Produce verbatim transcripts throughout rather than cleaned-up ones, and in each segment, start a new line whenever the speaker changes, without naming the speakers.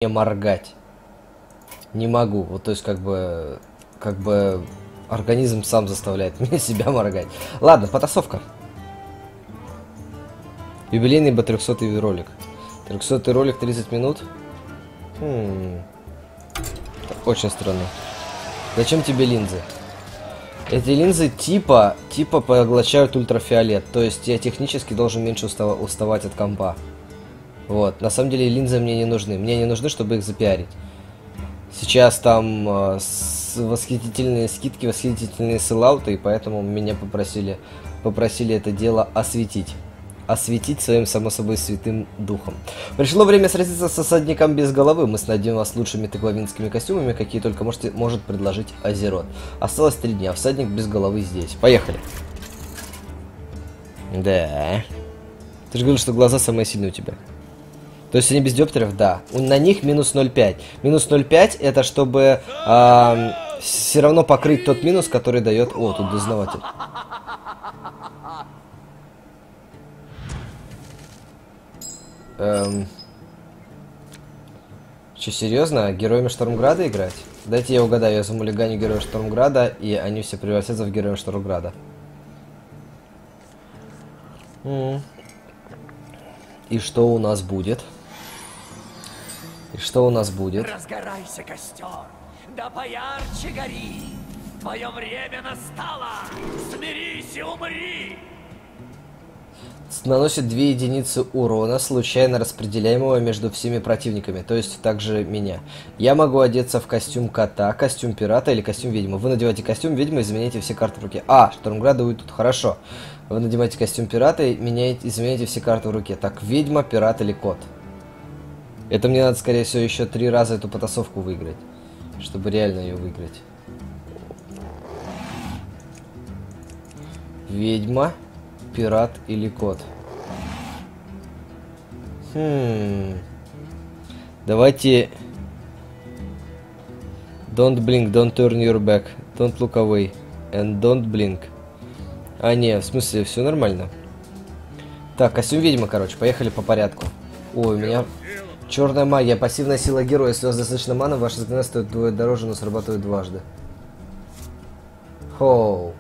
не моргать. Не могу. Вот, то есть, как бы... Как бы... Организм сам заставляет меня себя моргать. Ладно, потасовка. Юбилейный бы трехсотый ролик. трехсотый ролик, тридцать минут. Хм. Очень странно. Зачем тебе линзы? Эти линзы типа, типа поглощают ультрафиолет. То есть я технически должен меньше устава уставать от компа. Вот. На самом деле линзы мне не нужны. Мне не нужны, чтобы их запиарить. Сейчас там э, с восхитительные скидки, восхитительные селлауты, и поэтому меня попросили, попросили это дело осветить. Осветить своим, само собой, святым духом. Пришло время сразиться с осадником без головы. Мы снабдим вас лучшими текловинскими костюмами, какие только можете, может предложить Азерот. Осталось три дня. Всадник без головы здесь. Поехали. Да. Ты же говорил, что глаза самые сильные у тебя. То есть они без диоптеров? Да. На них минус ноль пять. Минус ноль пять это чтобы э, все равно покрыть тот минус, который дает... О, тут дознаватель. Эм... Че, серьезно? Героями Штормграда играть? Дайте я угадаю, я замулиганю героя Штормграда, и они все превратятся в героя Штормграда. М-м. И что у нас будет? И что у нас будет?
Разгорайся, костер, да поярче гори. Твое время настало. Смирись и умри.
Наносит две единицы урона, случайно распределяемого между всеми противниками, то есть также меня. Я могу одеться в костюм кота, костюм пирата или костюм ведьмы. Вы надеваете костюм ведьмы и заменяете все карты в руке. А, Штормграда уйдут, хорошо. Вы надеваете костюм пирата и меняете, изменяете все карты в руке. Так, ведьма, пират или кот. Это мне надо, скорее всего, еще три раза эту потасовку выиграть, чтобы реально ее выиграть. Ведьма, пират или кот. Хм. Давайте... Don't blink, don't turn your back, don't look away, and don't blink. А, не, в смысле, все нормально. Так, костюм ведьмы, короче, поехали по порядку. Ой, у меня... Черная магия, пассивная сила героя. Если у вас достаточно маны, ваша заклинание стоит вдвое дороже, но срабатывает дважды. Хоу.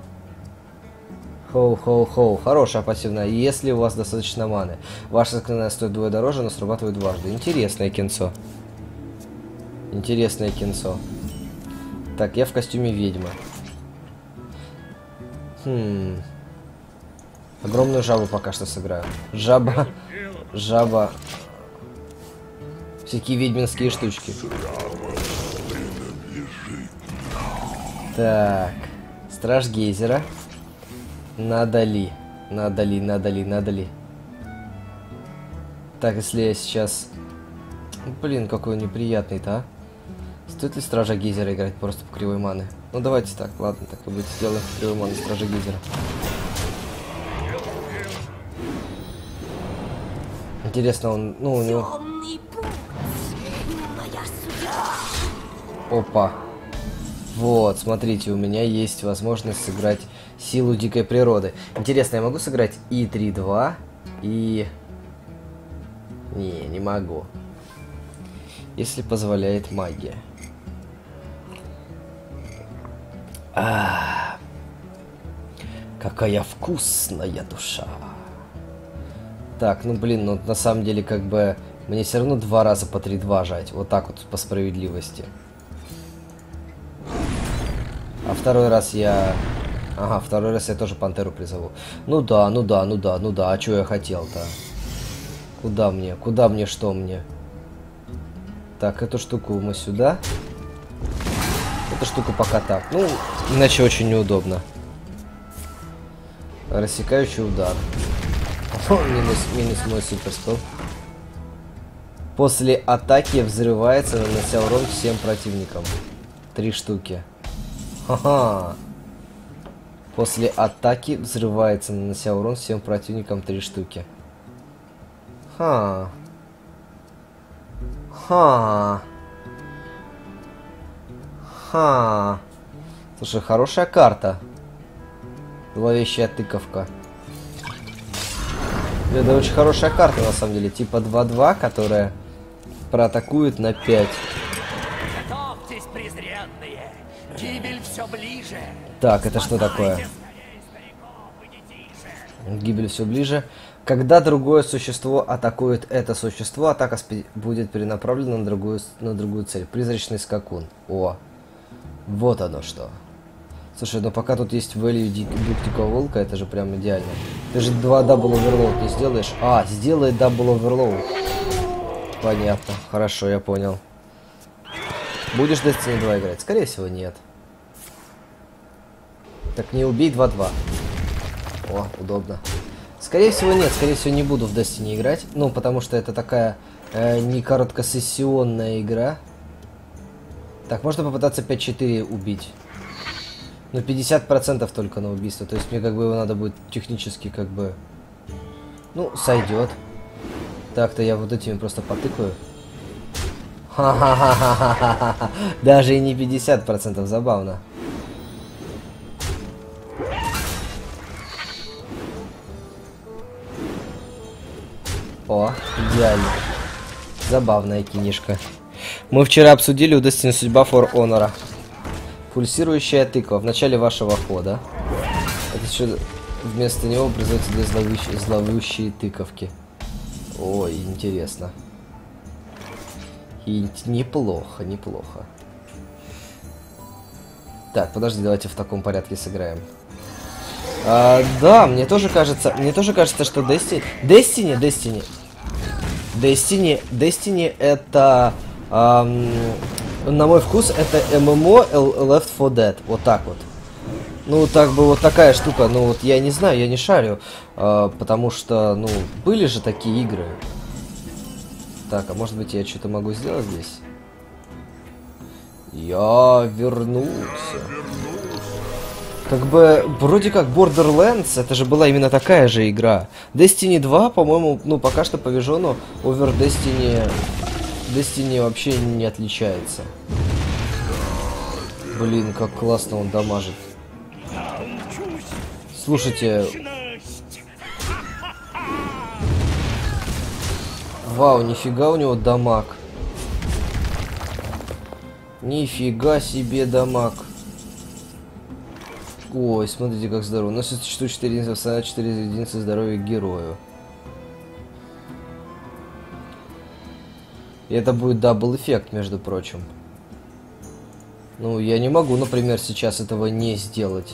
Хоу-хоу-хоу. Хорошая пассивная. Если у вас достаточно маны. Ваше заклинание стоит вдвое дороже, но срабатывает дважды. Интересное кинцо. Интересное кинцо. Так, я в костюме ведьмы. Хм. Огромную жабу пока что сыграю. Жаба. Жаба. Всякие ведьминские штучки. Так. Страж гейзера. Надо ли? Надо ли, надо ли, надо ли? Так, если я сейчас... Блин, какой он неприятный-то, а? Стоит ли Стража Гейзера играть просто по кривой маны? Ну, давайте так, ладно, так и будет. Сделаем кривой маны Стража Гейзера. Интересно, он... Ну, у него... Опа. Вот, смотрите, у меня есть возможность сыграть силу дикой природы. Интересно, я могу сыграть и три два, и... Не, не могу. Если позволяет магия. А, какая вкусная душа. Так, ну блин, ну на самом деле как бы мне все равно два раза по три два жать. Вот так вот по справедливости. А второй раз я... Ага, второй раз я тоже пантеру призову. Ну да, ну да, ну да, ну да. А что я хотел-то? Куда мне? Куда мне, что мне? Так, эту штуку мы сюда. Эту штуку пока так. Ну, иначе очень неудобно. Рассекающий удар. О, минус, минус мой суперспел. После атаки взрывается, нанося урон всем противникам. Три штуки. Ха-ха. После атаки взрывается, нанося урон всем противникам. Три штуки. Ха. Ха. Ха. Слушай, хорошая карта. Зловещая тыковка. Это очень хорошая карта, на самом деле. Типа два два, которая проатакует на пять.
Готовьтесь, презренные! Гибель все ближе!
Так, это что такое? Гибель все ближе. Когда другое существо атакует это существо, атака будет перенаправлена на другую, на другую цель. Призрачный скакун. О, вот оно что. Слушай, ну пока тут есть value дух дикого волка, это же прям идеально. Ты же два double overload не сделаешь? А, сделай double overload. Понятно, хорошо, я понял. Будешь Destiny два играть? Скорее всего, нет. Так, не убей два-два. О, удобно. Скорее всего, нет. Скорее всего, не буду в Destiny играть. Ну, потому что это такая э, не короткосессионная игра. Так, можно попытаться пять-четыре убить. Но пятьдесят процентов только на убийство. То есть мне как бы его надо будет технически как бы... Ну, сойдет. Так-то я вот этими просто потыкаю. Ха-ха-ха-ха-ха-ха. Даже и не пятьдесят процентов, забавно. О, идеально. Забавная кинишка. Мы вчера обсудили у Destiny судьба For Honor. Пульсирующая тыква в начале вашего хода. Это еще вместо него производятся две зловещие, зловещие тыковки. Ой, интересно. И неплохо, неплохо. Так, подожди, давайте в таком порядке сыграем. А, да, мне тоже кажется, мне тоже кажется, что Destiny, Destiny, Destiny, Destiny, Destiny это, эм, на мой вкус, это эм эм о Left four Dead, вот так вот. Ну, так бы вот такая штука, ну вот я не знаю, я не шарю, э, потому что, ну, были же такие игры. Так, а может быть я что-то могу сделать здесь? Я вернулся. Как бы, вроде как Borderlands, это же была именно такая же игра. Destiny два, по-моему, ну, пока что по вижону, over Destiny... Destiny вообще не отличается. Блин, как классно он дамажит. Слушайте... Вау, нифига у него дамаг. Нифига себе дамаг. Ой, смотрите, как здорово. Носит существует четыре единицы, четыре единицы здоровья герою. И это будет дабл эффект, между прочим. Ну, я не могу, например, сейчас этого не сделать.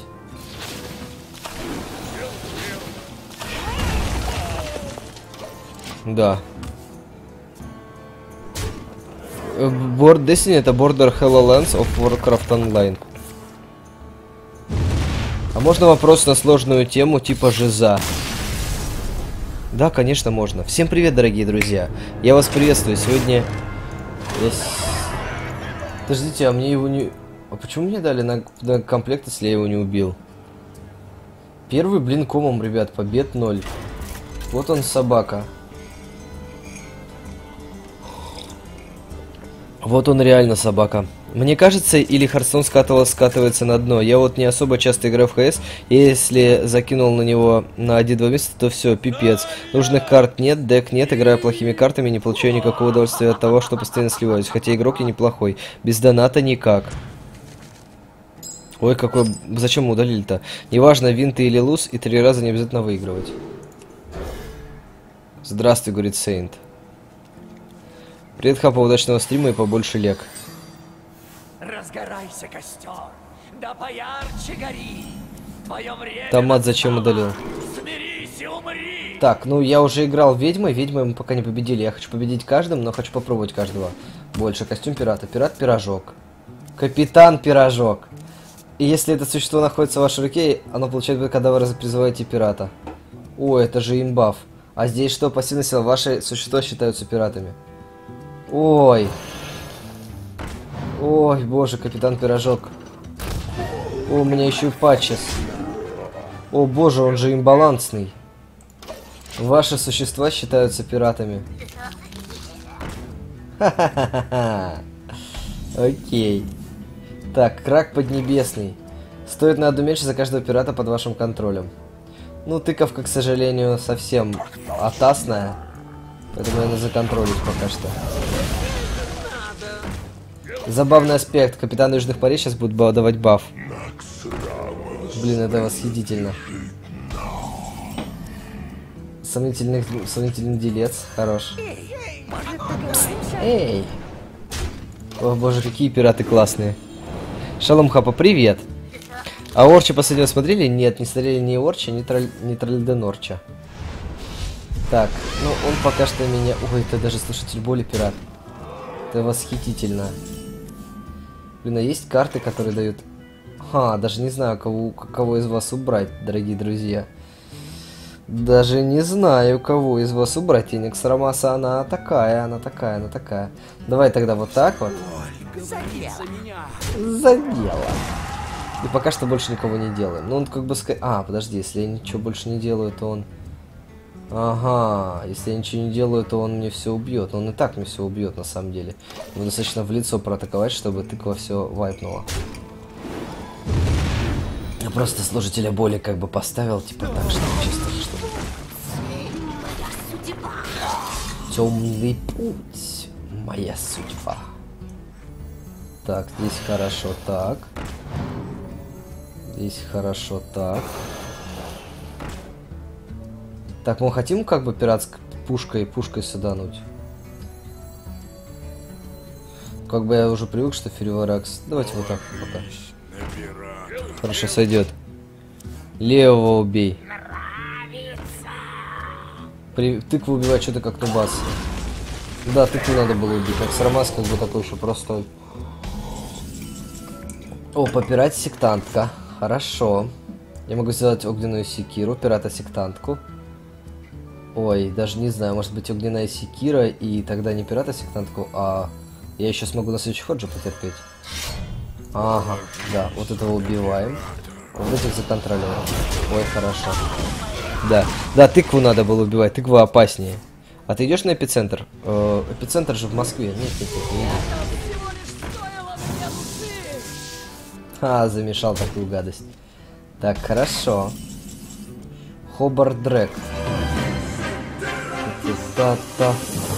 Да. Board Destiny это Border HoloLens of Warcraft Online. А можно вопрос на сложную тему типа жиза? Да, конечно, можно. Всем привет, дорогие друзья. Я вас приветствую. Сегодня... Я... Подождите, а мне его не... А почему мне дали на... на комплект, если я его не убил? Первый блин комом, ребят, побед ноль. Вот он, собака. Вот он реально собака. Мне кажется, или Хардстоун скатывается на дно. Я вот не особо часто играю в ХС, и если закинул на него на один-два месяца, то все, пипец. Нужных карт нет, дек нет, играю плохими картами, не получаю никакого удовольствия от того, что постоянно сливаюсь. Хотя игрок и неплохой. Без доната никак. Ой, какой... Зачем мы удалили-то? Неважно, вин ты или луз, и три раза не обязательно выигрывать. Здравствуй, говорит Сейнт. Привет, Хапа, удачного стрима и побольше лег.
Разгорайся, костер, да поярче гори. Твое время
Томат зачем удалил?
Смирись и умри.
Так, ну я уже играл ведьмой, ведьмой мы пока не победили. Я хочу победить каждым, но хочу попробовать каждого больше. Костюм пирата, пират-пирожок. Капитан-пирожок. И если это существо находится в вашей руке, оно получает, когда вы призываете пирата. О, это же имбаф. А здесь что, пассивная сила? Ваши существа считаются пиратами. Ой. Ой, боже, капитан-пирожок. О, у меня еще и патчес. О, боже, он же имбалансный. Ваши существа считаются пиратами. Ха-ха-ха-ха. Окей. Так, крак поднебесный. Стоит на одну меньше за каждого пирата под вашим контролем. Ну, тыковка, к сожалению, совсем атасная. Поэтому я надо законтролить пока что. Забавный аспект. Капитан Южных морей сейчас будет давать баф. Блин, это восхитительно. Сомнительный, сомнительный делец. Хорош. Эй! О боже, какие пираты классные. Шалом Хапа, привет. А Орча последнего смотрели? Нет, не смотрели ни Орча, ни, троль... ни Трольден Орча. Так, ну он пока что меня... Ой, это даже слушатель боли пират. Это восхитительно. Блин, а есть карты, которые дают... Ха, даже не знаю, кого, кого из вас убрать, дорогие друзья. Даже не знаю, кого из вас убрать. Феникс Ромаса, она такая, она такая, она такая. Давай тогда вот так вот. За дело. За дело. И пока что больше никого не делаем. Ну он как бы... А, подожди, если я ничего больше не делаю, то он... Ага, если я ничего не делаю, то он мне все убьет. Он и так мне все убьет, на самом деле. Ему достаточно в лицо проатаковать, чтобы тыква все вайпнула. Я просто служителя боли как бы поставил, типа так, что чисто, что... Темный путь, моя судьба. Так, здесь хорошо так. Здесь хорошо так. Так, мы хотим как бы пиратской пушкой, пушкой садануть. Как бы я уже привык, что Ферриоракс. Давайте вот так пока. Хорошо, сойдет. Левого убей. При... Тыкву убивать что-то как нубас. Да, тыкву надо было убить. Как Сарамас как бы такой еще простой. О, попирать сектантка. Хорошо. Я могу сделать огненную секиру, пирата-сектантку. Ой, даже не знаю, может быть огненная секира, и тогда не пирата-сектантку, а я еще смогу на следующий ход же потерпеть. Ага, да, вот этого убиваем. Вот этих законтролируем. Ой, хорошо. Да, да, тыкву надо было убивать, тыква опаснее. А ты идешь на эпицентр? Э, эпицентр же в Москве. Нет, нет, нет, не иди. А, замешал такую гадость. Так, хорошо. Хобарт Дрек. Та-та.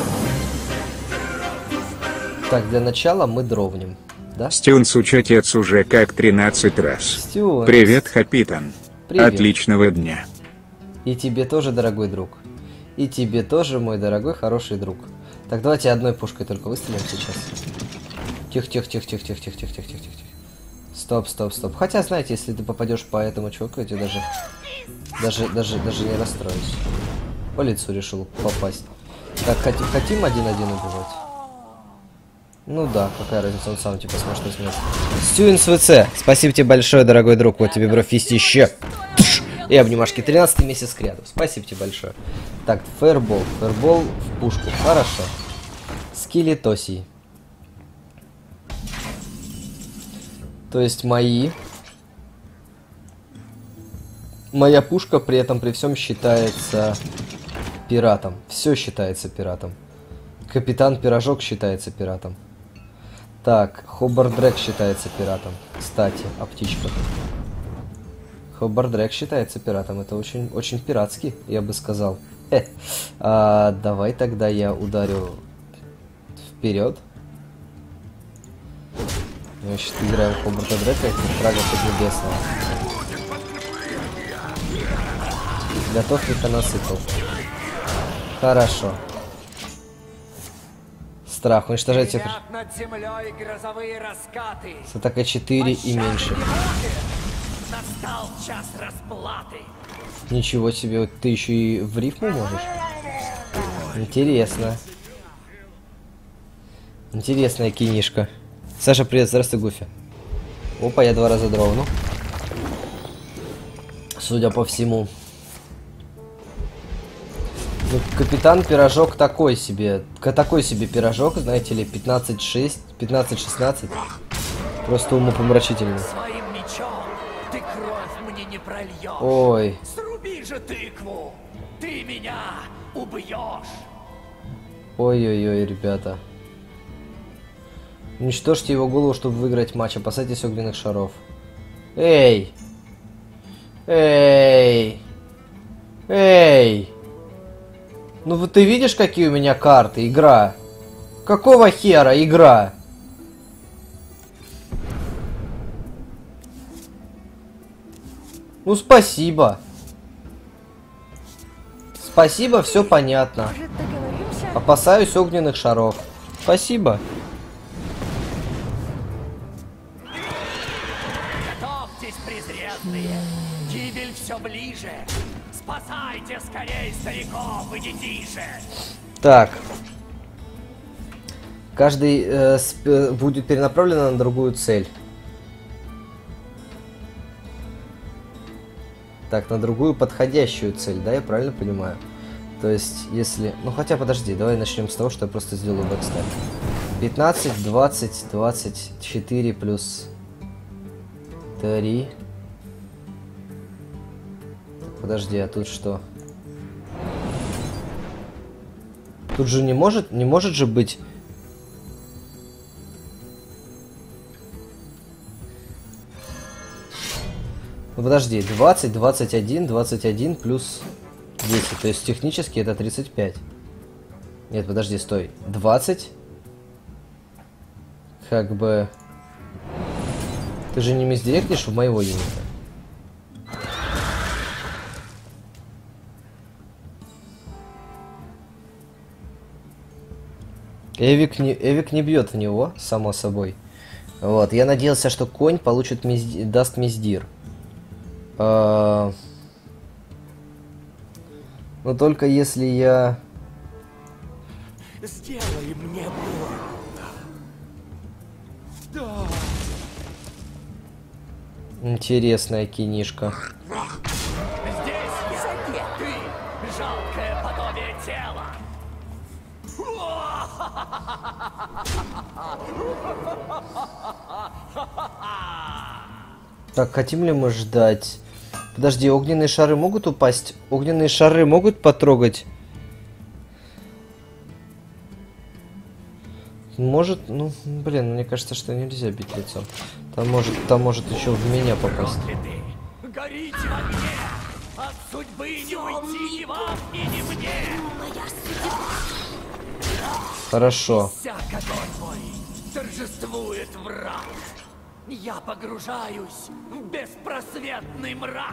Так, для начала мы дровнем. Да?
Стюнс учетец уже как тринадцать раз.
Стюнс.
Привет, Капитан.
Привет.
Отличного дня.
И тебе тоже, дорогой друг. И тебе тоже, мой дорогой, хороший друг. Так, давайте одной пушкой только выстрелим сейчас. Тихо-тихо-тихо-тихо-тихо-тихо-тихо-тихо-тихо. Стоп, стоп, стоп. Хотя, знаете, если ты попадешь по этому чуваку, я тебе даже... Даже, даже, даже не расстроюсь. По лицу решил попасть. Так, хотим, хотим один-один убивать? Ну да, какая разница, он сам типа сможет изменить. Стюинс ВЦ, спасибо тебе большое, дорогой друг. Вот тебе брофист еще. И обнимашки. тринадцатый месяц к ряду. Спасибо тебе большое. Так, фаербол. Фаербол в пушку. Хорошо. Скелетосий. То есть мои... Моя пушка при этом при всем считается пиратом. Все считается пиратом. Капитан Пирожок считается пиратом. Так, Хобарт Дрек считается пиратом. Кстати, о птичках. Хобарт Дрек считается пиратом. Это очень, очень пиратский, я бы сказал. Э. А, давай тогда я ударю вперед. Мы сейчас играем в Хобарта Дрека и Фрага Поднебесного. Готов механосыпал. Хорошо. Страх. Уничтожать всех. С атакой четыре и меньше.
Настал час расплаты.
Ничего себе, ты еще и в рифму можешь? Интересно. Интересная кинишка. Саша, привет, здравствуй, Гуфи. Опа, я два раза дровну. Судя по всему. Ну, капитан Пирожок такой себе. Такой себе пирожок, знаете ли, пятнадцать шесть, пятнадцать шестнадцать. Просто умопомрачительный.
Своим мечом ты кровь мне не прольешь.
Ой.
Сруби же тыкву. Ты меня убьешь.
Ой-ой-ой, ребята. Уничтожьте его голову, чтобы выиграть матч. Опасайтесь огненных шаров. Эй! Эй! Эй! Ну вот ты видишь, какие у меня карты? Игра. Какого хера игра? Ну, спасибо. Спасибо, все понятно.
Может, договоримся?
Опасаюсь огненных шаров. Спасибо.
Готовьтесь, презренные! Гибель все ближе! Спасайте скорей стариков и детишек!
Так. Каждый э, сп- будет перенаправлен на другую цель. Так, на другую подходящую цель, да, я правильно понимаю? То есть, если... Ну, хотя, подожди, давай начнем с того, что я просто сделаю бэкстеп. пятнадцать, двадцать, двадцать четыре плюс три. Так, подожди, а тут что? Тут же не может, не может же быть... Ну, подожди, двадцать, двадцать один, двадцать один плюс десять. То есть технически это тридцать пять. Нет, подожди, стой. двадцать. Как бы... Ты же не мисдиректишь в моего юнита. Эвик не, Эвик не бьет в него, само собой. Вот, я надеялся, что конь получит мизди... даст миздир. А... Но только если я...
Сделай мне больно! Да!
Интересная кинишка.
Здесь я! Ты! Жалкое подобие тела!
Так, хотим ли мы ждать? Подожди, огненные шары могут упасть? Огненные шары могут потрогать? Может, ну, блин, мне кажется, что нельзя бить лицом. Там может, там может еще в меня попасть.
Проклятый! Горите в огне! От судьбы не уйти ни вам, и ни мне!
Хорошо.
Всяк огонь мой торжествует враг! Я погружаюсь в беспросветный мрак!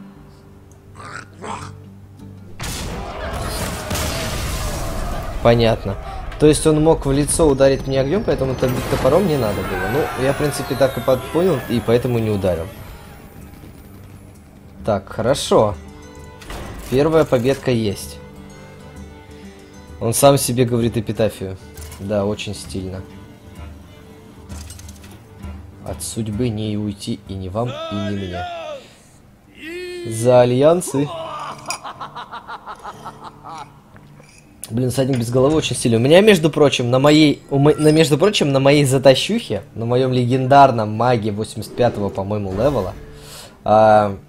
Понятно. То есть он мог в лицо ударить мне огнем, поэтому там бить топором не надо было. Ну, я, в принципе, так и понял, и поэтому не ударил. Так, хорошо. Первая победка есть. Он сам себе говорит эпитафию. Да, очень стильно. От судьбы не уйти и не вам, и не мне. За альянсы. Блин, всадник без головы очень стильный. У меня, между прочим, на моей... У мо... на, между прочим, на моей затащухе, на моем легендарном маге восемьдесят пятого, по-моему, левела, а...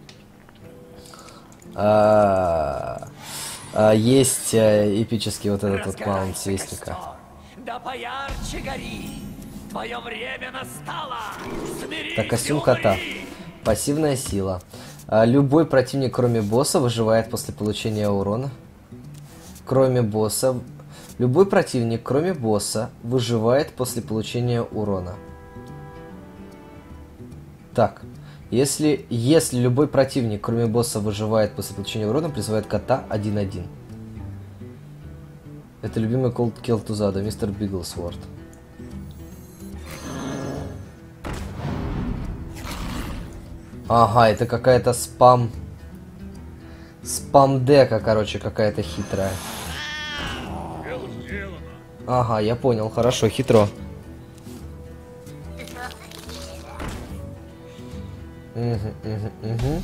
А... А, есть а, эпический вот этот вот маунт Свестника.
Да поярче гори! Твое время настало! Смирись,
Так, костюм кота. Пассивная сила. А, любой противник, кроме босса, выживает после получения урона. Кроме босса. Любой противник, кроме босса, выживает после получения урона. Так. Если, если любой противник, кроме босса, выживает после получения урона, призывает кота один один. Это любимый колд Келтузада, мистер Биглсворд. Ага, это какая-то спам... Спам-дека, короче, какая-то хитрая. Ага, я понял, хорошо, хитро. Угу, угу, угу.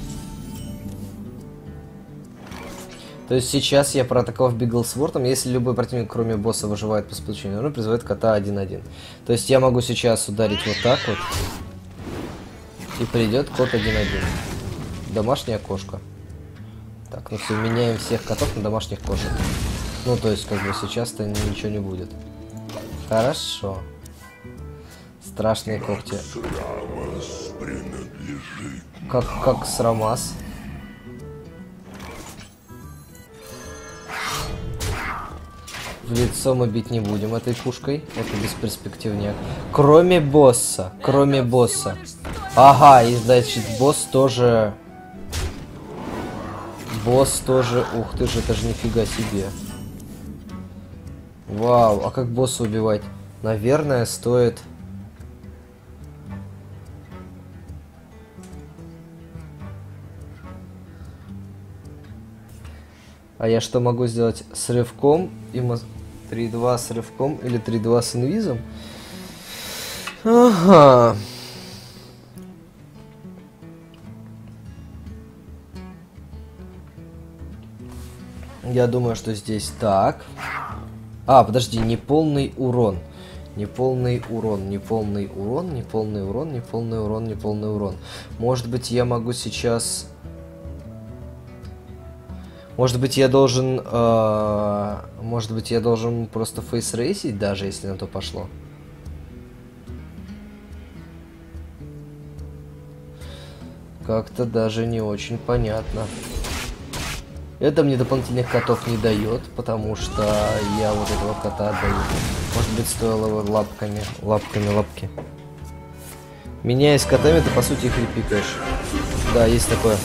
То есть сейчас я проатаковав Биглсвортом, если любой противник, кроме босса, выживает после получения урона, призывает кота один один. То есть я могу сейчас ударить вот так вот. И придет кот один один. Домашняя кошка. Так, ну все, меняем всех котов на домашних кошек. Ну, то есть, как бы сейчас-то ничего не будет. Хорошо. Страшные когти. Как, как Срамас. В лицо мы бить не будем этой пушкой. Это бесперспективняк. Кроме босса. Кроме босса. Ага, и значит босс тоже... Босс тоже. Ух ты же, это же нифига себе. Вау, а как босса убивать? Наверное, стоит... А я что могу сделать? С рывком? И три два с рывком или три два с инвизом? Ага. Я думаю, что здесь так. А, подожди, неполный урон. Неполный урон, неполный урон, неполный урон, неполный урон, неполный урон. Может быть, я могу сейчас... Может быть, я должен... Э... Может быть, я должен просто фейсрейсить, даже если на то пошло. Как-то даже не очень понятно. Это мне дополнительных котов не дает, потому что я вот этого кота отдаю. Может быть, стоило его лапками, лапками, лапки. Меняясь котами, ты по сути их репикаешь. Да, есть такое.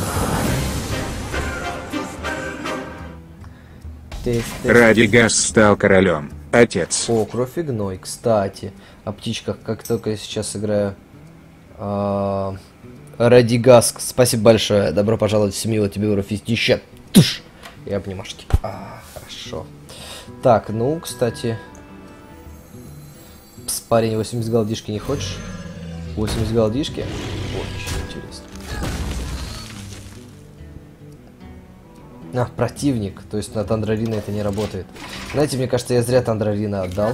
Тест, тест.
Радигас стал королем. Отец.
О, кровь и гной, кстати. О птичках, как только я сейчас играю. А... Радигас, спасибо большое. Добро пожаловать в семью, вот тебе урофистища. Туш! И обнимашки. А, хорошо. Так, ну, кстати... Пс, парень, восемьдесят голдишки не хочешь? восемьдесят голдишки? Очень интересно. А, противник. То есть на Тандрарина это не работает. Знаете, мне кажется, я зря Тандрарина отдал.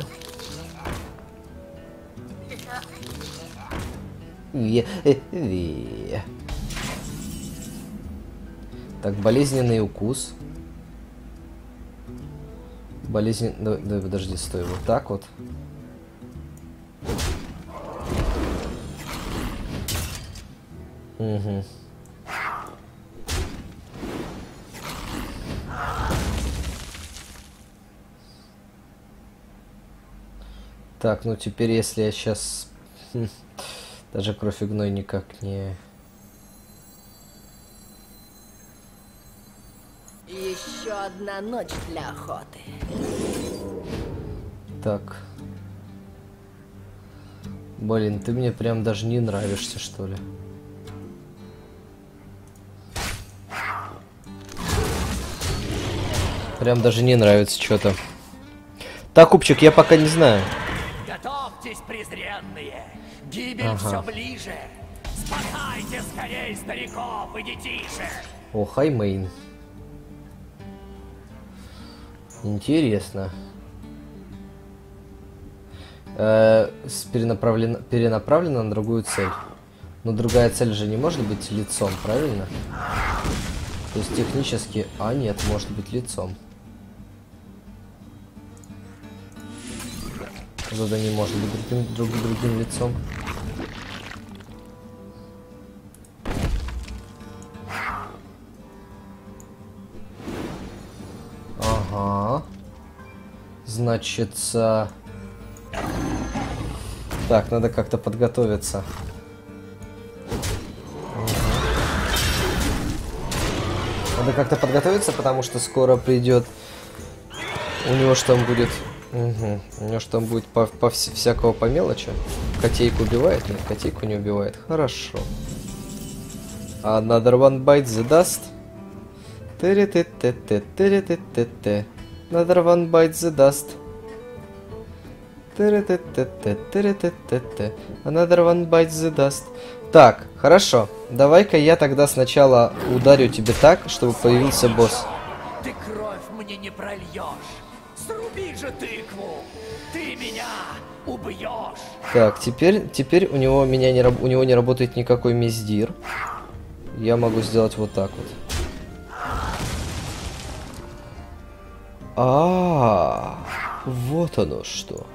Так, болезненный укус. Болезненный... Да, да, подожди, стой, вот так вот. Угу. Так, ну теперь, если я сейчас... Даже кровь и гной никак не...
Еще одна ночь для охоты.
Так. Блин, ты мне прям даже не нравишься, что ли? Прям даже не нравится что-то. Так, Купчик, я пока не знаю.
Готовьтесь, презренные! Гибель
Ага.
все ближе! Спасайте скорей стариков и детишек!
О, Хаймейн. Интересно. Э, перенаправлено, перенаправлено на другую цель. Но другая цель же не может быть лицом, правильно? То есть технически... А, нет, может быть лицом. Тогда не может быть другим, друг, другим лицом. Ага. Значится... Так, надо как-то подготовиться. Надо как-то подготовиться, потому что скоро придет... У него что там будет... Угу. У него что там будет по, по вс всякого по мелочи. Котейку убивает? Нет, котейку не убивает. Хорошо. Another one bites the dust. Ты-ре-ты-ты-ты-ты-ре-ты-ты-ты. Another one bites the dust. Ты-ре-ты-ты-ты-ты-ре-ты-ты-ты. Another one bites the dust. Так, хорошо. Давай-ка я тогда сначала ударю тебе так, чтобы появился босс.
Ты кровь мне не прольешь! Сруби же тыкву! Ты меня убьешь!
Так, теперь, теперь у него меня не раб- у него не работает никакой миздир. Я могу сделать вот так вот. А, вот оно что.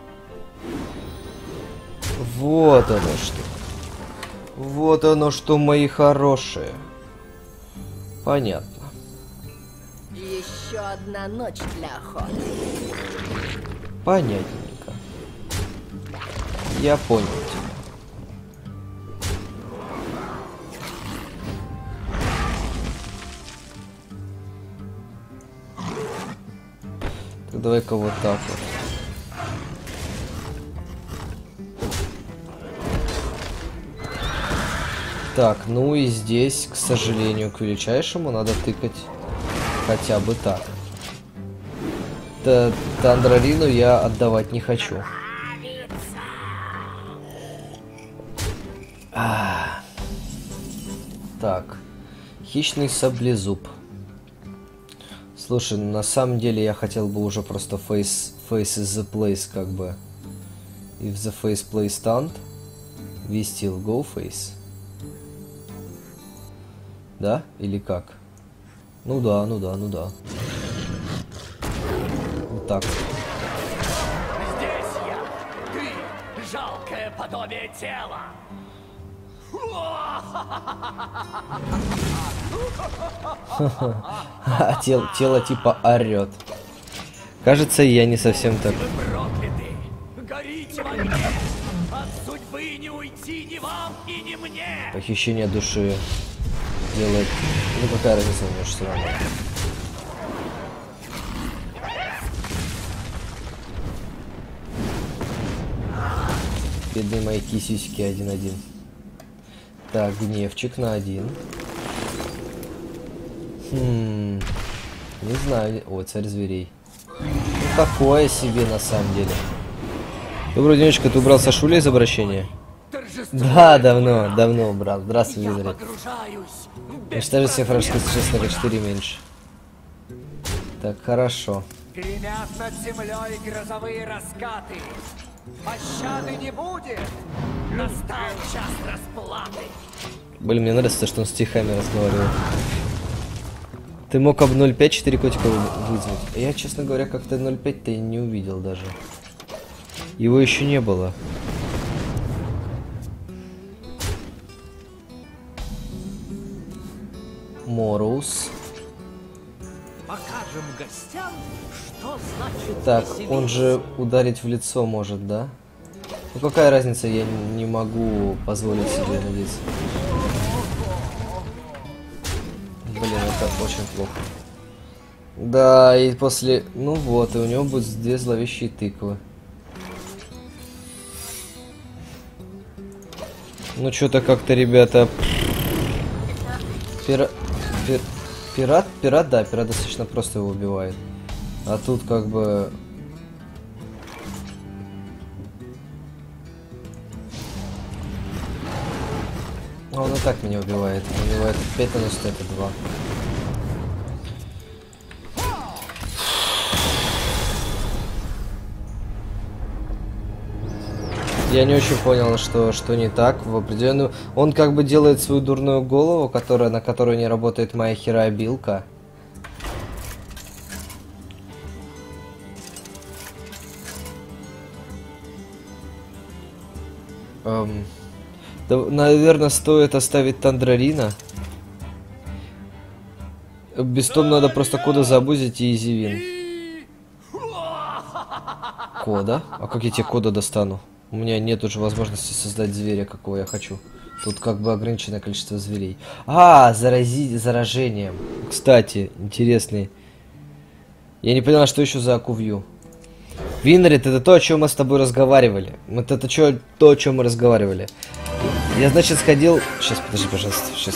Вот оно что. Вот оно что, мои хорошие. Понятно.
Еще одна ночь для охоты.
Понятненько. Я понял тебя. Давай-ка вот так вот. Так, ну и здесь, к сожалению, к величайшему надо тыкать хотя бы так. Т Тандрарину я отдавать не хочу. А. Так. Хищный саблезуб. Слушай, на самом деле я хотел бы уже просто face, face is the place, как бы. If the face play stand, we still go face. Да? Или как? Ну да, ну да, ну да. Вот так.
Здесь я. Ты жалкое подобие тела.
А тело, тело типа орет. Кажется, я не совсем так.
Вы прокляты. Горите в огне. От судьбы не уйти ни вам и ни мне.
Похищение души делает... Ну какая разница, у меня же все равно. Бедные мои кисюськи один-один. Так, гневчик на один. Хм, не знаю. О, царь зверей. Ну, такое себе на самом деле. Доброго денечка, ты убрал Сашуля из обращения? Да, давно, давно убрал. Здравствуй, Визарь. Уничтожить всех вражеских существ на четыре меньше. Так, хорошо.
Гремят над землей грозовые раскаты. Пощады не будет. Настал час расплаты.
Блин, мне нравится, что он стихами разговаривал. Ты мог об ноль пять четыре котика вызвать. Я, честно говоря, как-то ноль пять-то и не увидел даже. Его еще не было. Мороус.
Покажем гостям, что значит
Так,
веселиться.
он же ударить в лицо может, да? Ну какая разница, я не могу позволить себе надеяться. Блин, это очень плохо. Да, и после... Ну вот, и у него будет две зловещие тыквы. Ну что-то как-то, ребята... Пира... Пир... Пират? Пират, да, пират достаточно просто его убивает. А тут как бы... А он и так меня убивает. У него это пять наносит, это два. Я не очень понял, что, что не так в определенную... Он как бы делает свою дурную голову, которая, на которую не работает моя херобилка. Эм... Да, наверное, стоит оставить Тандрарина. Без того надо просто кода забузить и изивин. Кода? А как я тебе кода достану? У меня нет уже возможности создать зверя, какого я хочу. Тут как бы ограниченное количество зверей. А, заразить заражением. Кстати, интересный. Я не понял, что еще за акувью. Винрит, это то, о чем мы с тобой разговаривали. Это, это чё, то, о чем мы разговаривали. Я, значит, сходил... Сейчас, подожди, пожалуйста. Сейчас.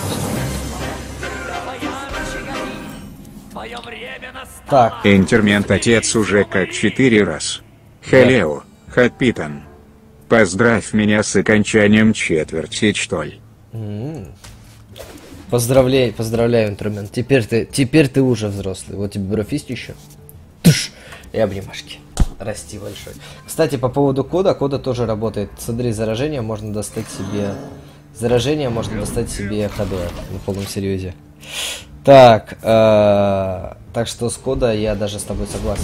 Так.
Интермент отец уже как четыре раз. Халео, Хатпитан. Поздравь меня с окончанием четверти, что ли.
Mm. Поздравляю, поздравляю, Интермент. Теперь ты, теперь ты уже взрослый. Вот тебе брофист еще. Туш! И обнимашки. Расти большой. Кстати, по поводу кода, кода тоже работает. Смотри, заражение можно достать себе... Заражение можно достать себе ходуя. На полном серьезе. Так, э, так что с кода я даже с тобой согласен.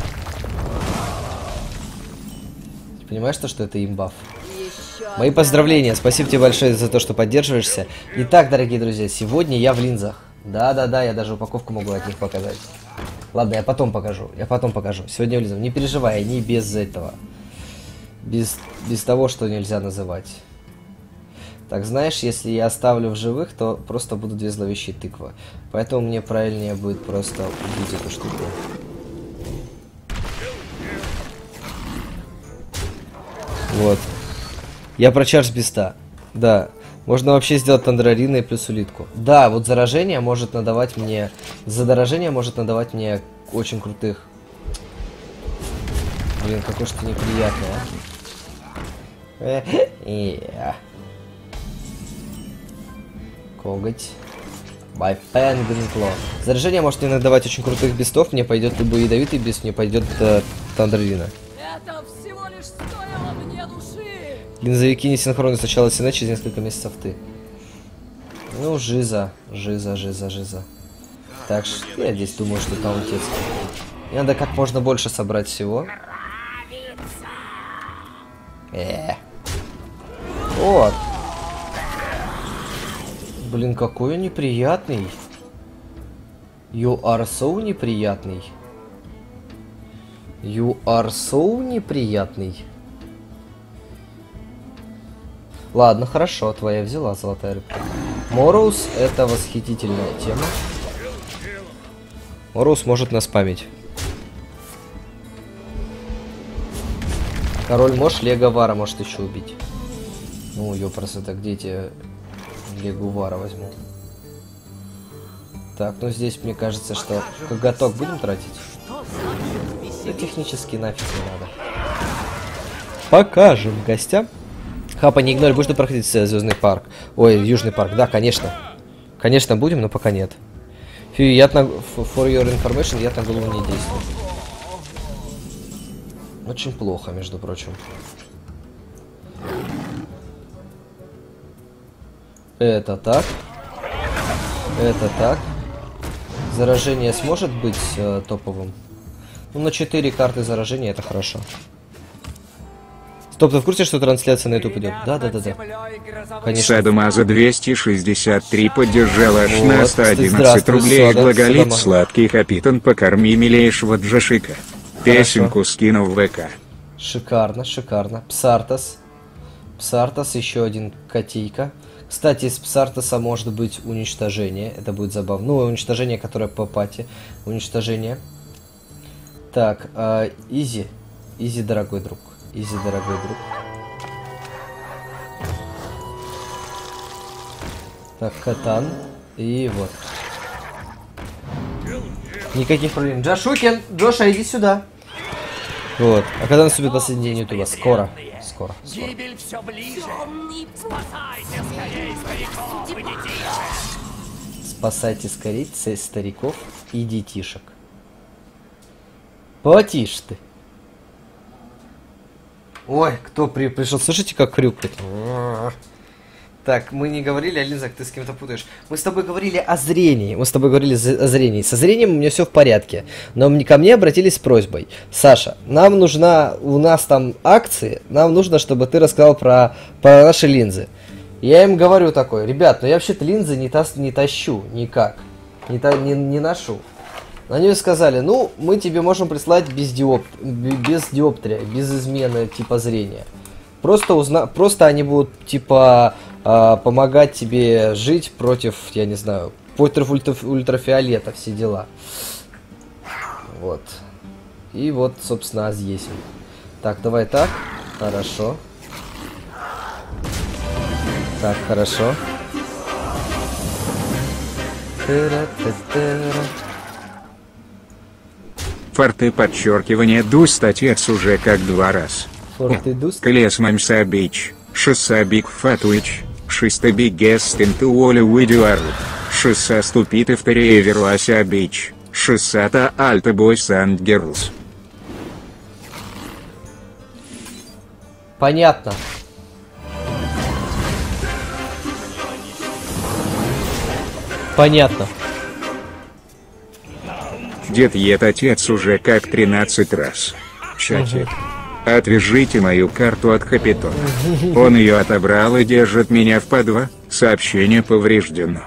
Ты понимаешь, то, что это имбаф? Мои поздравления. Спасибо тебе большое за то, что поддерживаешься. Итак, дорогие друзья, сегодня я в линзах. Да-да-да, я даже упаковку могу от них показать. Ладно, я потом покажу. Я потом покажу. Сегодня в линзах. Не переживай, не без этого. Без, без того, что нельзя называть. Так, знаешь, если я оставлю в живых, то просто будут две зловещие тыквы. Поэтому мне правильнее будет просто убить эту штуку. Вот. Я про Чарльз Биста. Да. Можно вообще сделать Тандрарина и плюс улитку. Да, вот заражение может надавать мне... Задорожение может надавать мне очень крутых... Блин, какой же ты неприятный, а. Коготь. By Penguin Claw. Заражение может мне надавать очень крутых бестов. Мне пойдет любой ядовитый бест, мне пойдет э, Тандрарина.
Это всего лишь стоило мне души.
Линзовики не синхронны, сначала Сина, через несколько месяцев ты. Ну, жиза, жиза, жиза, жиза. Так что я здесь думаю, что там отец. Мне надо как можно больше собрать всего. Э. Вот. Блин, какой он неприятный. You are so неприятный. You are so неприятный. Ладно, хорошо, твоя взяла, золотая рыбка. Мороус — это восхитительная тема. Мороус может нас спамить. Король Мош, Леговара может еще убить. Ну, ёпрст, это где эти Легувара возьму? Так, ну здесь мне кажется, что коготок будем тратить? Да технически нафиг не надо. Покажем гостям. Хапа, не игнорь, будешь проходить Звездный парк. Ой, Южный парк, да, конечно. Конечно, будем, но пока нет. Фью, яд на... For your information, яд на голову не действует. Очень плохо, между прочим. Это так. Это так. Заражение сможет быть э, топовым? Ну, на четыре карты заражения это хорошо. Стоп, ты в курсе, что трансляция на YouTube идет? Да, да, да, да. Конечно.
Садомаза двести шестьдесят три поддержала аж
Вот,
на сто одиннадцать рублей и
Сада,
глаголит
Садомаза.
сладкий капитан, покорми милейшего Джашика. Песенку скину в ВК.
Шикарно, шикарно. Псартас. Псартас, еще один котейка. Кстати, из Псартаса может быть уничтожение. Это будет забавно. Ну, уничтожение, которое по пати. Уничтожение. Так, э, Изи. Изи, дорогой друг. Изи, дорогой друг. Так, Катан. И вот. Никаких проблем. Джашукин! Джоша, иди сюда. Вот. А когда наступит последний день ютуба? Скоро. Скоро. Скоро.
Гибель все ближе. Спасайте скорее стариков и детишек.
Спасайте скорее ц- стариков и детишек. Потише ты. Ой, кто при пришел? Слышите, как хрюкает? Так, мы не говорили о линзах, ты с кем-то путаешь. Мы с тобой говорили о зрении. Мы с тобой говорили о зрении. Со зрением у меня все в порядке. Но мне, ко мне обратились с просьбой. Саша, нам нужна, у нас там акции, нам нужно, чтобы ты рассказал про, про наши линзы. Я им говорю такой, ребят, ну я вообще-то линзы не, тас, не тащу никак. Не, та, не, не ношу. Они сказали, ну, мы тебе можем прислать без, диоп... без диоптрия, без измены типа зрения. Просто, узна... Просто они будут, типа, э, помогать тебе жить против, я не знаю, против ультра... ультрафиолета, все дела. Вот. И вот, собственно, азъесим. Так, давай так. Хорошо. Так, хорошо.
Форты подчеркивание дуст отец уже как два раз.
Форты дуст.
Клес мамса бич, шесса биг фатуич, шеста биг гест инту оля видеуару, шесса ступит и вторее верлася бич, шессата альта бойс анд герлс.
Понятно. Понятно.
Дед ед отец уже как тринадцать раз. Чатик. Отвяжите мою карту от Капитона. Он ее отобрал и держит меня в подва. Сообщение повреждено.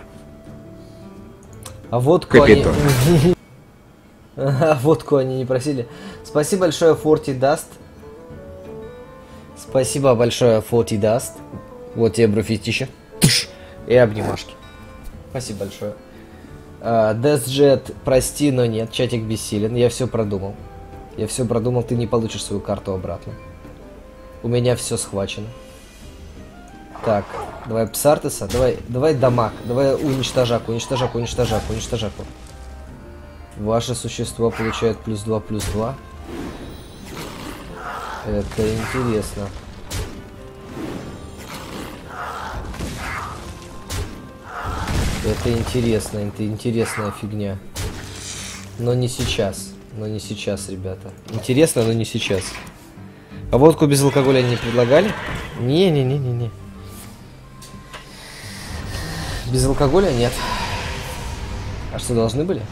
А водку
Капитон.
они... А водку они не просили. Спасибо большое, Forty Dust. Спасибо большое, Forty Dust. Вот тебе брофитище. И обнимашки. Спасибо большое. Uh, DeathJet, прости, но нет, чатик бессилен. Я все продумал. Я все продумал, ты не получишь свою карту обратно. У меня все схвачено. Так, давай Псартеса, давай, давай дамаг, давай уничтожаку, уничтожаку, уничтожаку, уничтожаку. Ваше существо получает плюс два, плюс два. Это интересно. Это интересно, это интересная фигня. Но не сейчас. Но не сейчас, ребята. Интересно, но не сейчас. А водку без алкоголя не предлагали? Не-не-не-не-не. Без алкоголя нет. А что, должны были?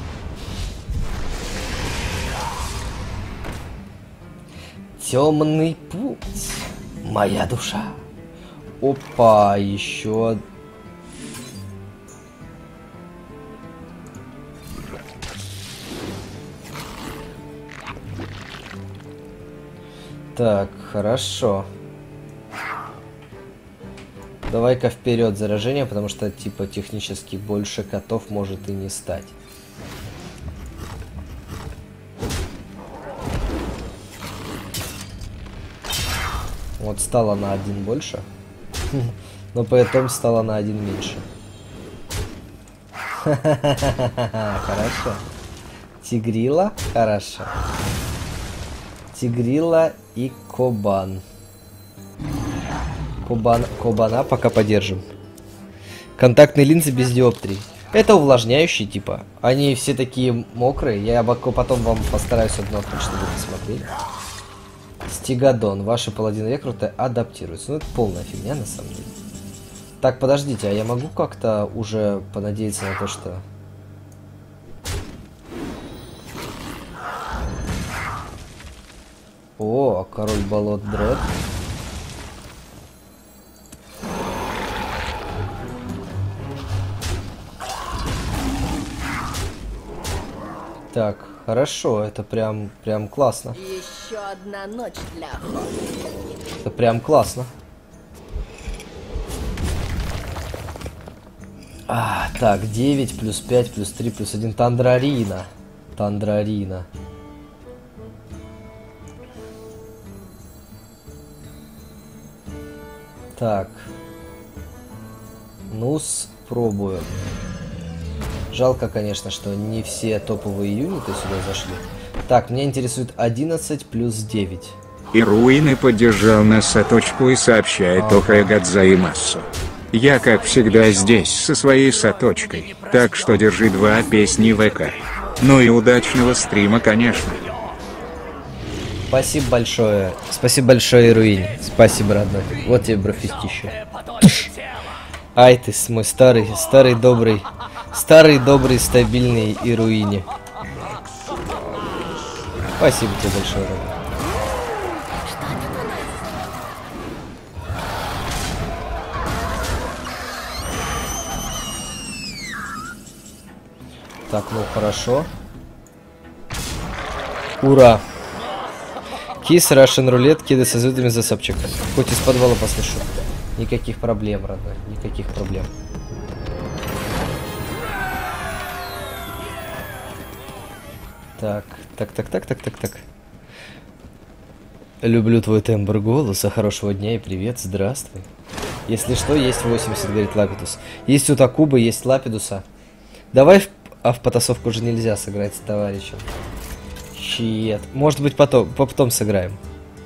Темный путь. Моя душа. Опа, еще. Так, хорошо. Давай-ка вперед заражение, потому что, типа, технически больше котов может и не стать. Вот стало на один больше, но потом стало на один меньше. Хорошо. Тигрила, хорошо. Тигрила и Кобан. Кобан, Кобана пока подержим. Контактные линзы без диоптрий. Это увлажняющие, типа. Они все такие мокрые. Я потом вам постараюсь одно открыть, чтобы вы посмотрели. Стигадон. Ваши паладины рекруты адаптируются. Ну, это полная фигня, на самом деле. Так, подождите, а я могу как-то уже понадеяться на то, что... О, король болот Дред. Так, хорошо, это прям, прям классно.
Еще одна ночь для охоты.
Это прям классно. А, так, девять плюс пять плюс три плюс один. Тандрарина. Тандрарина. Так. Ну-с, пробую. Жалко, конечно, что не все топовые юниты сюда зашли. Так, меня интересует одиннадцать плюс девять.
И Руины поддержал нас Саточку и сообщает о Кайгадзаимасу. Я, как всегда, здесь со своей Саточкой, так что держи два песни ВК. Ну и удачного стрима, конечно.
Спасибо большое. Спасибо большое, Руинь. Спасибо, родной. Вот тебе брофистище. Ай ты, мой старый, старый добрый, старый добрый стабильный Ируини. Спасибо тебе большое, родной. Так, ну хорошо. Ура! Кис, Russian рулет, киды со звездами за сапчик. Хоть из подвала послышу. Никаких проблем, родной, никаких проблем. Так, так, так, так, так, так, так. Люблю твой тембр голоса, хорошего дня и привет, здравствуй. Если что, есть восемьдесят, говорит Лапидус. Есть у Такубы, есть Лапидуса. Давай, в... а в потасовку уже нельзя сыграть с товарищем. Щет. Может быть, потом, потом сыграем.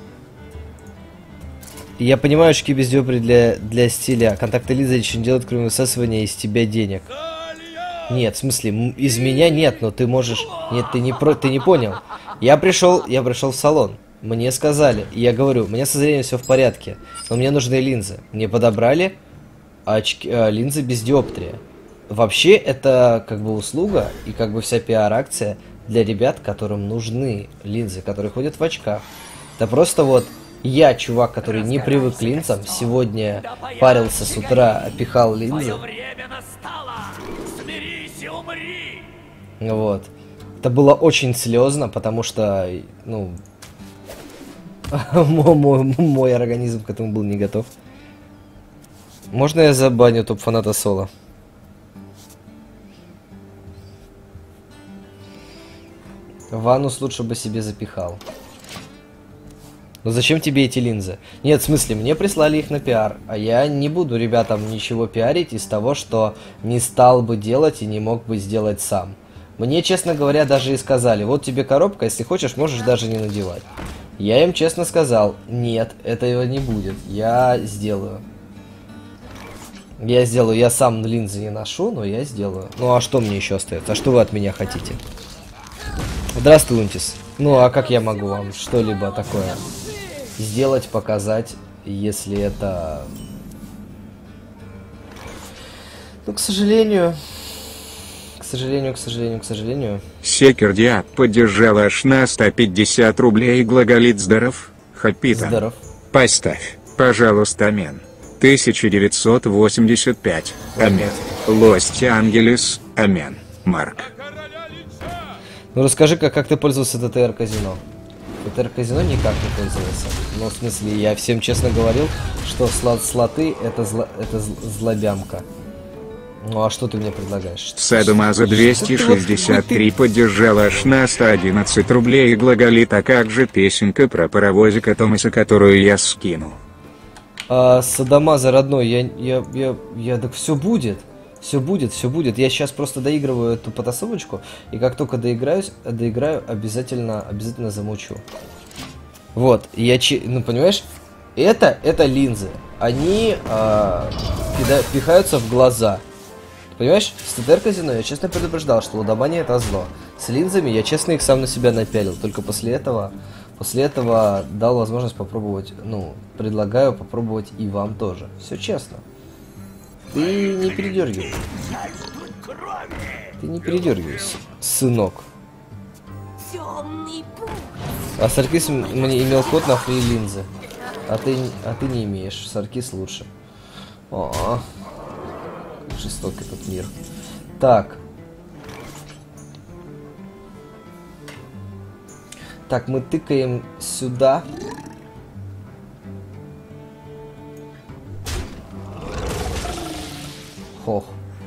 Я понимаю, очки без дёбри для, для стиля. Контакты Лиза ничего не делают, кроме высасывания из тебя денег. Нет, в смысле, из меня нет, но ты можешь... Нет, ты не, про... ты не понял. Я пришел, я пришел в салон. Мне сказали, я говорю, у меня со зрением все в порядке, но мне нужны линзы. Мне подобрали очки, э, линзы без диоптрия. Вообще, это как бы услуга и как бы вся пиар-акция для ребят, которым нужны линзы, которые ходят в очках. Да просто вот я, чувак, который не привык к линзам, сегодня парился с утра, опихал линзы. Вот. Это было очень слезно, потому что, ну, мой, мой организм к этому был не готов. Можно я забаню топ-фаната Соло? Ванус лучше бы себе запихал. Но зачем тебе эти линзы? Нет, в смысле, мне прислали их на пиар, а я не буду ребятам ничего пиарить из того, что не стал бы делать и не мог бы сделать сам. Мне, честно говоря, даже и сказали, вот тебе коробка, если хочешь, можешь даже не надевать. Я им честно сказал, нет, этого не будет, я сделаю. Я сделаю, я сам линзы не ношу, но я сделаю. Ну а что мне еще остается? А что вы от меня хотите? Здравствуй, Унтис. Ну а как я могу вам что-либо такое сделать, показать, если это... Ну, к сожалению... К сожалению, к сожалению, к сожалению...
Секердиат поддержал аж на сто пятьдесят рублей и глаголит здоров, Хапитан.
Здоров.
Поставь, пожалуйста, амен. тысяча девятьсот восемьдесят пять. Амен. Лос-Анджелес. Амен. Марк.
Ну расскажи-ка, как ты пользовался ди ти ар-казино? ди ти ар-казино никак не пользовался. Ну, в смысле, я всем честно говорил, что слот слоты это, зло это злобямка. Ну а что ты мне предлагаешь?
Садомаза двести шестьдесят три поддержал аж на сто одиннадцать рублей и глаголит, а как же песенка про паровозика Томаса, которую я скинул?
А, Садомаза, родной, я, я, я, я, так все будет. Все будет, все будет. Я сейчас просто доигрываю эту потасовочку, и как только доиграюсь, доиграю, обязательно, обязательно замучу. Вот, я че, ну понимаешь, это, это линзы. Они а, пида, пихаются в глаза. Понимаешь, с ди ти ар-казино я честно предупреждал, что лудомания это зло. С линзами я честно их сам на себя напялил. Только после этого, после этого дал возможность попробовать, ну, предлагаю попробовать и вам тоже. Все честно. Ты не передергивай. Ты не передергивайся, сынок. А Саркис мне имел код на фри линзы. А ты, а ты не имеешь. Саркис лучше. О, жесток этот мир. Так. Так, мы тыкаем сюда. Хох.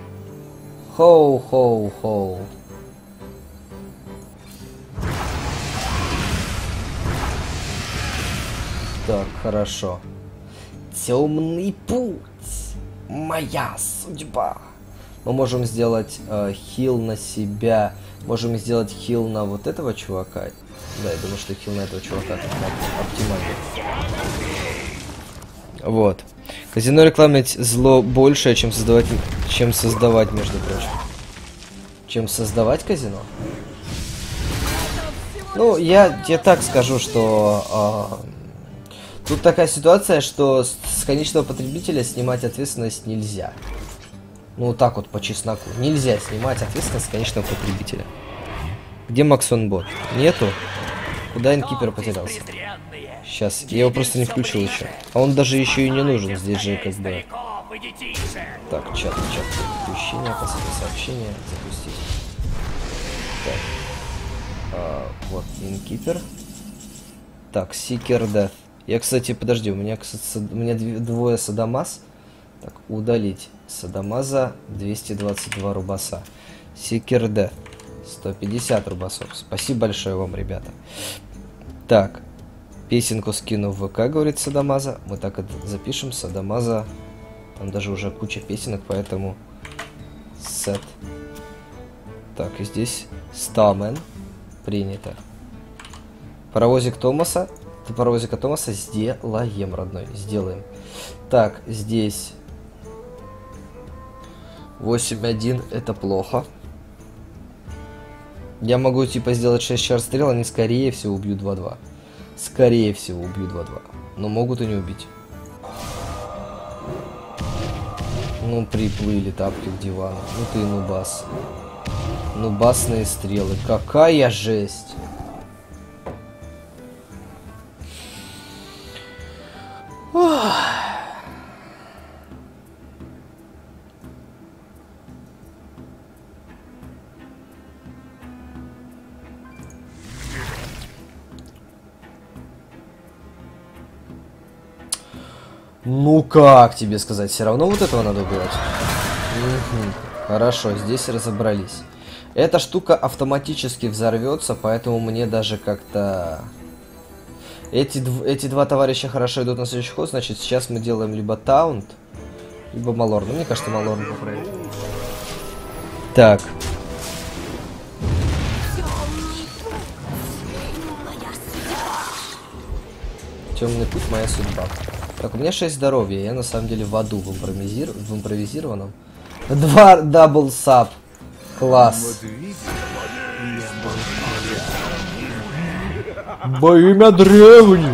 Хоу-хоу-хоу. Так, хорошо. Темный путь. Моя судьба. Мы можем сделать э, хил на себя. Можем сделать хил на вот этого чувака. Да, я думаю, что хил на этого чувака оптимально. Вот. Казино рекламить зло большее, чем создавать, чем создавать, между прочим. Чем создавать казино? Ну, я, я так скажу, что э, тут такая ситуация, что с, с конечного потребителя снимать ответственность нельзя. Ну, вот так вот по чесноку. Нельзя снимать ответственность с конечного потребителя. Где Максон-бот? Нету? Куда инкипер потерялся? Сейчас, я его просто не включил еще. А он даже еще и не нужен. Здесь же как бы... Так, чат, чат, включение, последнее сообщение, запустить. Так. А, вот, инкипер. Так, Seeker Death. Я, кстати, подожди, у меня, у меня двое Садомаз. Так, удалить. Садомаза двести двадцать два рубаса. Seeker Death. сто пятьдесят рубасов. Спасибо большое вам, ребята. Так. Песенку скину в ВК, говорит Садомаза. Мы так это запишем. Садомаза. Там даже уже куча песенок, поэтому... Сет. Так, и здесь Стармен. Принято. Паровозик Томаса. Ты паровозика Томаса сделаем, родной. Сделаем. Так, здесь... восемь один. Это плохо. Я могу, типа, сделать шесть чар стрел, они, скорее всего, убьют два-два. Скорее всего, убьют два-два. Но могут и не убить. Ну, приплыли тапки к дивану. Ну ты нубас. Нубасные стрелы. Какая жесть. Ох. Ну как тебе сказать, все равно вот этого надо убивать. Угу. Хорошо, здесь разобрались. Эта штука автоматически взорвется, поэтому мне даже как-то... Эти, дв эти два товарища хорошо идут на следующий ход, значит, сейчас мы делаем либо таунт, либо малорн. Ну, мне кажется, малорн поправит. Так. Темный путь, моя судьба. Так, у меня шесть здоровья, я на самом деле в аду, в, импровизир... в импровизированном. Два дабл сап. Класс. Во имя древних.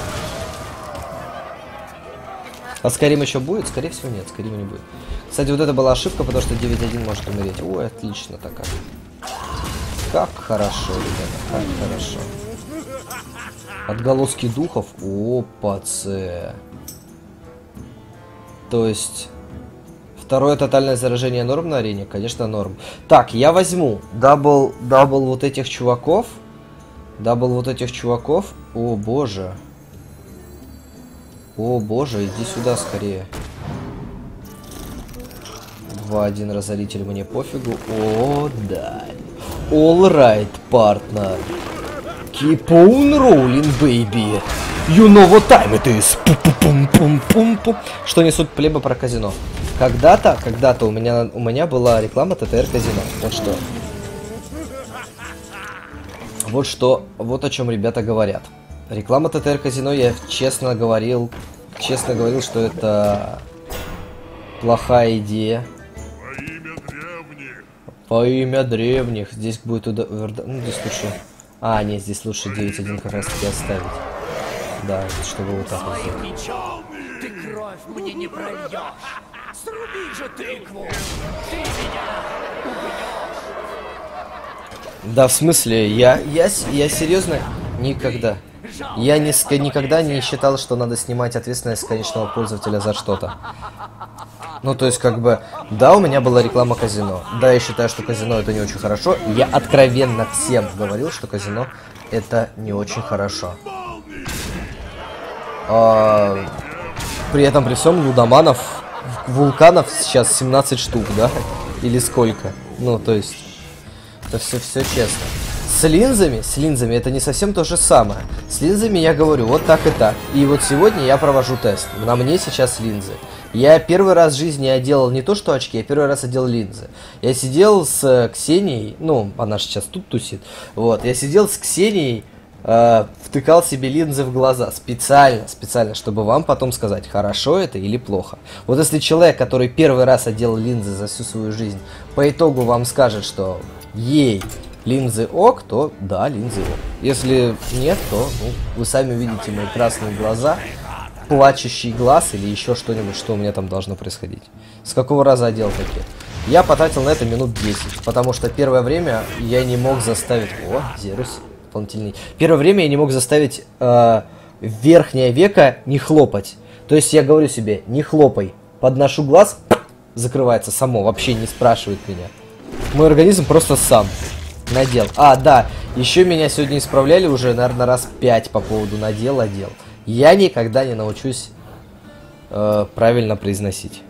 А Скарим еще будет? Скорее всего нет, Скарима не будет. Кстати, вот это была ошибка, потому что девять один может умереть. Ой, отлично такая. Как хорошо, ребята, как хорошо. Отголоски духов. Опа-це. То есть... Второе тотальное заражение норм на арене? Конечно, норм. Так, я возьму дабл, дабл вот этих чуваков. Дабл вот этих чуваков. О, боже. О, боже, иди сюда скорее. два один разоритель, мне пофигу. О, да. All right, partner. Keep on rolling, baby. You know what time it is. Пу-пу-пум-пум-пум-пум. Что несут плебы про казино? Когда-то, когда-то у меня, у меня была реклама ТТР казино. Вот что. Вот что, вот о чем ребята говорят. Реклама ТТР казино, я честно говорил, честно говорил, что это плохая идея. Во имя древних. Здесь будет уда... Ну, здесь лучше... А, нет, здесь лучше девять один как раз таки оставить. Да, чтобы вот так вот сделать.
Ты кровь мне не прольешь. Сруби же тыкву. Ты меня убьешь.
Да, в смысле, я, я, я серьезно никогда. Я не, никогда не считал, что надо снимать ответственность с конечного пользователя за что-то. Ну, то есть, как бы, да, у меня была реклама казино. Да, я считаю, что казино это не очень хорошо. Я откровенно всем говорил, что казино это не очень хорошо. А, при этом, при всем, лудоманов, вулканов сейчас семнадцать штук, да? Или сколько? Ну, то есть, это все, все честно. С линзами, с линзами это не совсем то же самое. С линзами я говорю вот так и так. И вот сегодня я провожу тест. На мне сейчас линзы. Я первый раз в жизни одел не то что очки, я первый раз одел линзы. Я сидел с Ксенией, ну, она сейчас тут тусит. Вот, я сидел с Ксенией, э, втыкал себе линзы в глаза. Специально, специально, чтобы вам потом сказать, хорошо это или плохо. Вот если человек, который первый раз одел линзы за всю свою жизнь, по итогу вам скажет, что ей... линзы ок, то да, линзы ок. Если нет, то ну, вы сами увидите мои красные глаза, плачущий глаз или еще что-нибудь, что у меня там должно происходить. С какого раза одел такие? Я потратил на это минут десять, потому что первое время я не мог заставить... О, Зерус, дополнительный. Первое время я не мог заставить э, верхнее веко не хлопать. То есть я говорю себе, не хлопай. Подношу глаз, закрывается само, вообще не спрашивает меня. Мой организм просто сам надел. А, да, еще меня сегодня исправляли уже, наверное, раз пять по поводу надел-одел. Я никогда не научусь э, правильно произносить.